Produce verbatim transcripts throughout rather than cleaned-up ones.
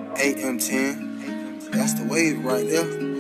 A M ten. That's the wave right there.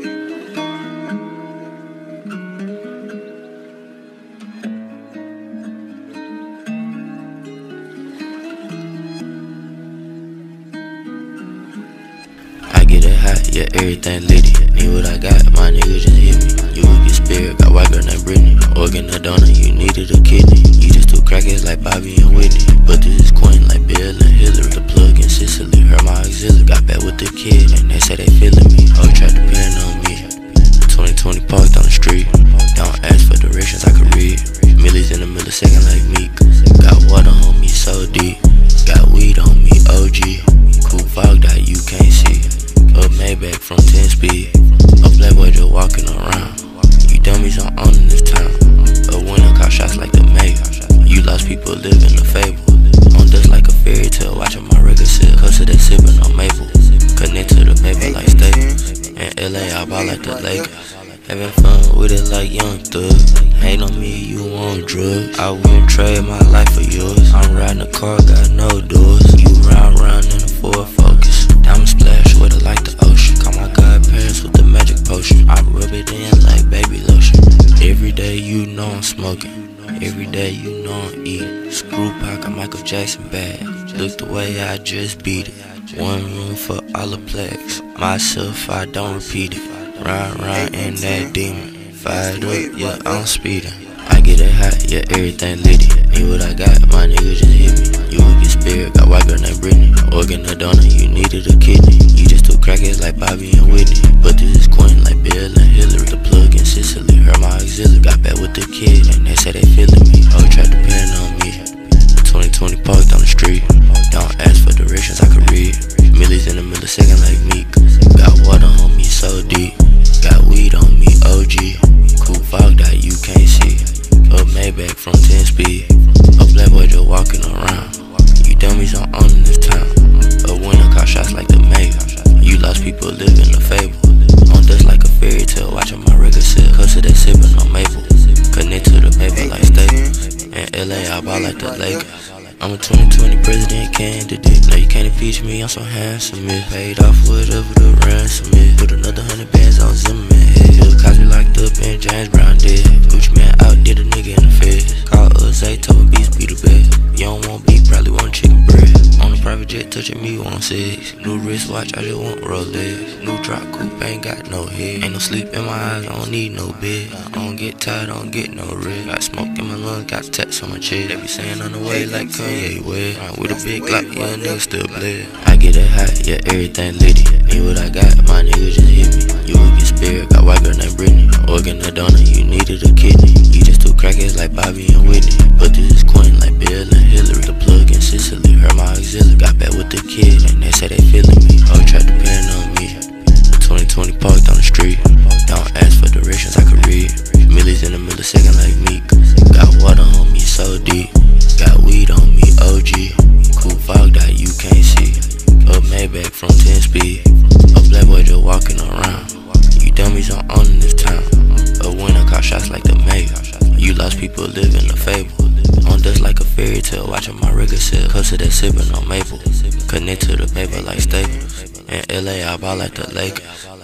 I get it hot, yeah, everything litty. Need what I got, my nigga just hit me. You would get spirit, got white girl named Brittany. Organ a donor, you needed a kidney. You just two crackheads like Bobby and Whitney. But this is Queen like Bill and Hillary. The plug in Sicily, heard my auxiliary. Got back with the kid, and they say they feeling me. Oh, tried to pin on me. twenty twenty parked on the street. Don't ask for directions, I can read. Millies in the millisecond like Meek. Got water on me so deep. Got weed on me, O G. Cool fog that you can't see. A Maybach from ten speed. A black boy just walking around. You dummies I'm on in this town. A winner caught shots like the mayor. You lost people living a fable. On dust like a fairy tale, watching my record sell. Cause of that sipping on maple. Connect to the paper like staples. In L A I ball like the Lakers. Having fun with it like Young Thug. Hate on me, you want drugs. I wouldn't trade my life for yours. I'm riding a car, got no doors. You round round in a Ford Focus. Diamond splash with it like the ocean. Call my godparents with the magic potion. I rub it in like baby lotion. Every day you know I'm smoking. Every day you know I'm eating. Screw pocket Michael Jackson bag. Look the way I just beat it. One room for all the plaques. Myself, I don't repeat it. Round round in that demon. Fired up, yeah, I'm speeding. I get it hot, yeah, everything litty. Need what I got, my nigga just hit me. You would get spirit, got white girl named Brittany. Organ a donor, you needed a kidney. You just two crackheads like Bobby and Whitney. But this is Queen like Bill and Hillary. The plug in Sicily, heard my auxiliary. Got back with the kid, and they say they feeling me. Oh, tried to pin on me. twenty twenty parked on the street. Don't ask for directions, I can read. Millies in the millisecond like Meek. Got water on me so deep. Got weed on me, O G. Cool fog that you can't see. A Maybach from ten speed. A black boy just walking around. You dummies I'm on in this town. A winner caught shots like the mayor. You lost people living a fable. On dust like a fairy tale, watching my record sell. Cause of that sipping on maple. Connect to the paper like staples. In L A I ball like the Lakers. I'm a twenty twenty president candidate. Now you can't impeach me, I'm so handsome. Paid off whatever the ransom is. Put another hundred bands on Zimmerman head. Bill Cosby locked up and James Brown dead. Gucci man out, did a nigga in the feds. Call us eight, told me beats be the best. You don't want beef, probably want chicken bread. On a private jet, touching me want six. New wristwatch, I just want Rolex. New drop coupe, ain't got no head. Ain't no sleep in my eyes, I don't need no bed. I don't get tired, I don't get no rest. Got smoke in my lungs, got tats on my chest. They be saying on the way like Kanye West. Ride with a big Glock, yeah, nigga still bled. I get it hot, yeah, everything litty. Need what I got, my nigga just hit me. You would get spirit, got white girl named Brittany. Organ a donor, you needed a kidney. You just two crackheads like Bobby and Whitney. But this is Queen like Bill and Hillary. The plug in Sicily, heard my auxiliary. Got back with the kid, and they say they feeling me. Oh, tried to pin on me. twenty twenty parked on the street. Don't ask for directions, I can read. Millies in the millisecond like Meek. Got water on me so deep. Got weed on me, O G. Cool fog that you can't see. A Maybach from ten speed. A black boy just walking around. You dummies I'm on in this town. A winner caught shots like the mayor. You lost people living a fable. On dust like a fairy tale, watching my record sell. Cause of that sipping on maple. Connect to the paper like staples. In L A I ball like the Lakers.